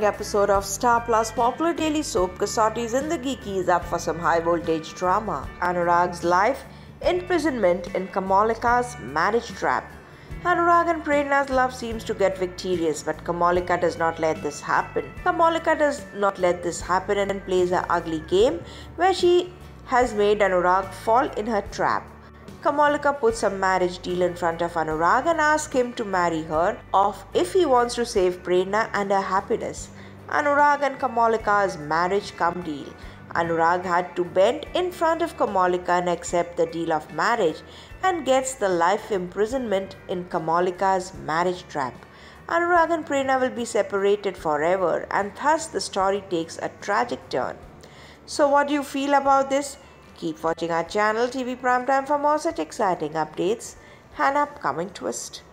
upcoming episode of Star Plus popular daily soap Kasauti Zindagi is up for some high voltage drama. Anurag's life, imprisonment in Kamalika's marriage trap. Anurag and Prerna's love seems to get victorious, but Kamalika does not let this happen. Kamalika does not let this happen and plays an ugly game where she has made Anurag fall in her trap. Kamalika puts a marriage deal in front of Anurag and asks him to marry her off if he wants to save Prerna and her happiness. Anurag and Kamalika's marriage come deal. Anurag had to bend in front of Kamalika and accept the deal of marriage and gets the life imprisonment in Kamalika's marriage trap. Anurag and Prerna will be separated forever and thus the story takes a tragic turn. So what do you feel about this? Keep watching our channel TV Primetime for more such exciting updates and upcoming twist.